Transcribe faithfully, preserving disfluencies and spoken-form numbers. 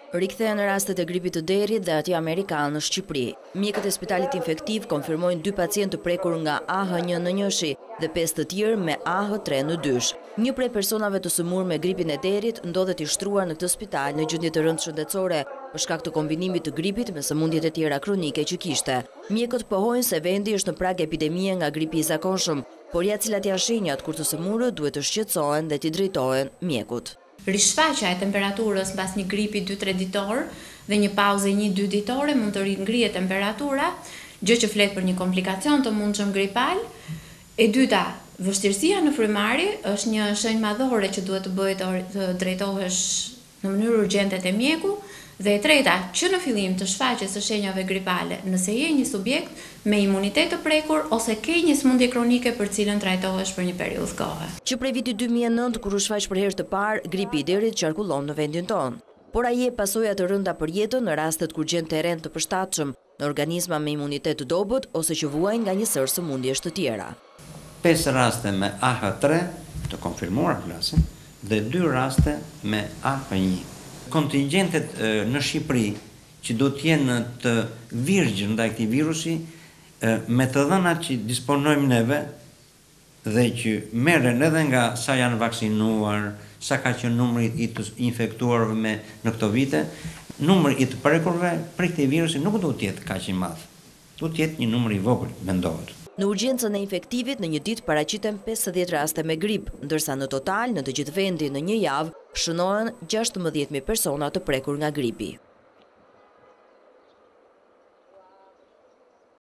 Rikthehen rastet e gripit të derit dhe atij amerikan në Shqipëri. Mjekët e spitalit infektiv konfirmojnë dy pacientë të prekur nga A H një N një dhe pesë të tjerë me A H tre N dy. Një prej personave të sëmurë me gripin e derit ndodhet i shtruar në këtë spital në gjendje të rëndë shëndetësore për shkak të kombinimit të gripit me sëmundjet e tjera kronike që kishte. Mjekët pohojnë se vendi është në prag epidemie nga gripi i zakonshëm, por ja cilat janë shenjat kur të sëmurët duhet të shqetësohen dhe t'i drejtohen mjekut. Rishfaqja e temperaturës mbas një gripi dy tre ditor dhe një pauze një dy ditore mund të ringrihet temperatura, gjë që flet për një komplikacion të mundshëm gripal. E dyta, vështirësia në frymëmarrje është një shenjë madhore që duhet të bëhet të drejtohesh në mënyrë urgjente te mjeku. Dhe e treta, që në fillim të shfaqjes së shenjave gripale, nëse je një subjekt me imunitet të prekur ose ke një sëmundje kronike për cilën trajtohesh për një periudhë kohe. Që prej vitit dy mijë e nëntë kur u shfaq për herë të parë, gripi i derit qarkullon në vendin tonë. Por ai jep pasoja të rënda për jetën në rastet kur gjen terren të përshtatshëm në organizma me imunitet të dobët ose që vuajnë nga një sër sëmundjesh të tjera. pesë raste me A H tre të konfirmuar flasim dhe dy raste me A H një. Kontingentet në Shqipëri që do të jenë të virgjën ndaj këtij virusi me të dhënat që disponojmë neve dhe që merren edhe nga sa janë vaksinuar, sa ka qenë numri i të infektuarve me në këto vite, numri i të prekurve për këtë virusi nuk do të jetë kaq i madh. Do të jetë një numër i vogël, mendohet. Në urgjencën e infektivit në një ditë paraqiten pesëdhjetë raste me grip, ndërsa në total në të gjithë vendin në një javë shënohen gjashtëmbëdhjetë mijë persona të prekur nga gripi.